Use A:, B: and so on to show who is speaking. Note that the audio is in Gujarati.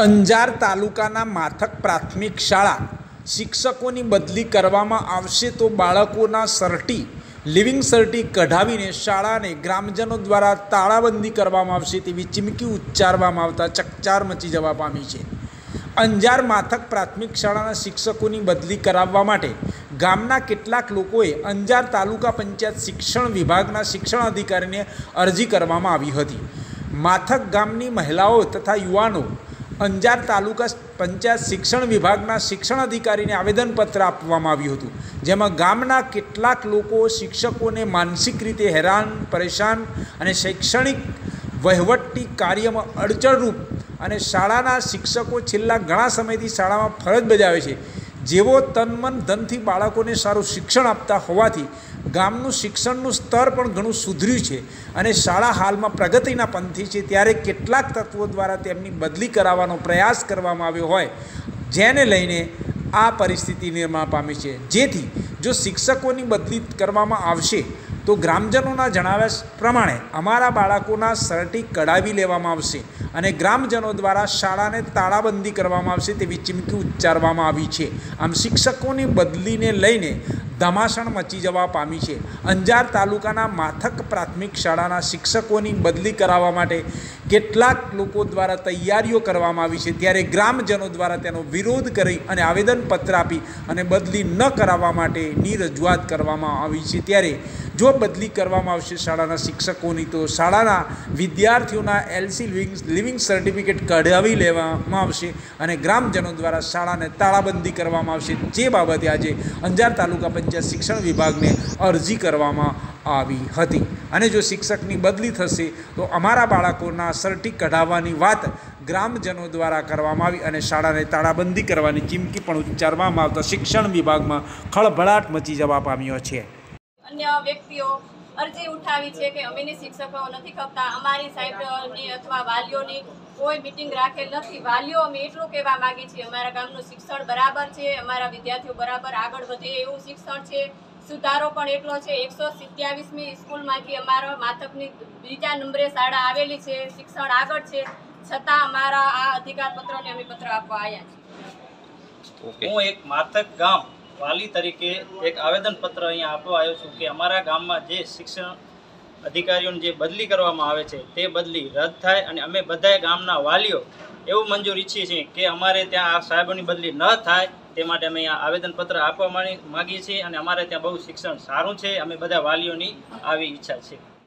A: અંજાર તાલુકાના માથક પ્રાથમિક શાળા શિક્ષકોની બદલી કરવામાં આવશે તો બાળકોના સર્ટી લિવિંગ સર્ટી કઢાવીને શાળાને ગ્રામજનો દ્વારા તાળાબંધી કરવામાં આવશે તેવી ચીમકી ઉચ્ચારવામાં આવતા ચકચાર મચી જવા પામી છે। અંજાર માથક પ્રાથમિક શાળાના શિક્ષકોની બદલી કરાવવા માટે ગામના કેટલાક લોકોએ અંજાર તાલુકા પંચાયત શિક્ષણ વિભાગના શિક્ષણ અધિકારીને અરજી કરવામાં આવી હતી। માથક ગામની મહિલાઓ તથા યુવાનો અંજાર તાલુકા પંચાયત શિક્ષણ વિભાગના શિક્ષણ અધિકારીને આવેદનપત્ર આપવામાં આવ્યું હતું, જેમાં ગામના કેટલાક લોકો શિક્ષકોને માનસિક રીતે હેરાન પરેશાન અને શૈક્ષણિક વહીવટી કાર્યમાં અડચણરૂપ અને શાળાના શિક્ષકો છેલ્લા ઘણા સમયથી શાળામાં ફરજ બજાવે છે, જેઓ તન મન ધનથી બાળકોને સારું શિક્ષણ આપતા હોવાથી ગામનું શિક્ષણનું સ્તર પણ ઘણું સુધર્યું છે અને શાળા હાલમાં પ્રગતિના પંથી છે। ત્યારે કેટલાક તત્વો દ્વારા તેમની બદલી કરાવવાનો પ્રયાસ કરવામાં આવ્યો હોય, જેને લઈને આ પરિસ્થિતિ નિર્માણ પામી છે। જેથી જો શિક્ષકોની બદલી કરવામાં આવશે તો ગ્રામજનોના જણાવ્યા પ્રમાણે અમારા બાળકોના સર્ટી કઢાવી લેવામાં આવશે અને ગ્રામજનો દ્વારા શાળાને તાળાબંધી કરવામાં આવશે તેવી ચીમકી ઉચ્ચારવામાં આવી છે। આમ શિક્ષકોની બદલીને લઈને ધમાસણ મચી જવા પામી છે। અંજાર તાલુકાના માથક પ્રાથમિક શાળાના શિક્ષકોની બદલી કરાવવા માટે કેટલાક લોકો દ્વારા તૈયારીઓ કરવામાં આવી છે, ત્યારે ગ્રામજનો દ્વારા તેનો વિરોધ કરી અને આવેદનપત્ર આપી અને બદલી ન કરાવવા માટેની રજૂઆત કરવામાં આવી છે। ત્યારે જો બદલી કરવામાં આવશે શાળાના શિક્ષકોની તો શાળાના વિદ્યાર્થીઓના એલસી લિવિંગ સર્ટિફિકેટ કઢાવી લેવામાં આવશે અને ગ્રામજનો દ્વારા શાળાને તાળાબંધી કરવામાં આવશે, જે બાબતે આજે અંજાર તાલુકા પંચાયત શિક્ષણ વિભાગને અરજી કરવામાં આવી હતી। અને જો શિક્ષકની બદલી થશે તો અમારા બાળકોના સર્ટી કઢાવવાની વાત ગ્રામજનો દ્વારા કરવામાં આવી અને શાળાને તાળાબંધી કરવાની ચીમકી પણ ઉચ્ચારવામાં આવતા શિક્ષણ વિભાગમાં ખળભળાટ મચી જવા પામ્યો છે।
B: अन्य व्यक्तिओ अरजी उठावी छे के अमेनी शिक्षको नथी खपता, अमारी साइडनी अथवा वालीओनी कोई मीटिंग राखेल नथी। वालीओ अमे एटલું कहेवा मांगी छे अमारा गामनुं शिक्षण बराबर छे, अमारा विद्यार्थीओ बराबर आगळ वधे एवुं शिक्षण छे। सुधारो पण एटलो छे। 127मी स्कूलमांथी अमारा माथकनी बीजा नंबरे शाळा आवेली छे, शिक्षण आगळ छे, छतां अमारा आ अधिकार पत्रने अमे पत्र आपवा आव्या छे।
C: હું એક માથક ગામ વાલી તરીકે એક આવેદનપત્ર અહીંયા આપવા આવ્યો છું કે અમારા ગામમાં જે શિક્ષણ અધિકારીઓની જે બદલી કરવામાં આવે છે તે બદલી રદ થાય અને અમે બધાએ ગામના વાલીઓ એવું મંજૂર ઈચ્છીએ છીએ કે અમારે ત્યાં આ સાહેબોની બદલી ન થાય તે માટે અમે અહીંયા આવેદનપત્ર આપવા માગીએ છીએ અને અમારે ત્યાં બહુ શિક્ષણ સારું છે, અમે બધા વાલીઓની આવી ઈચ્છા છે।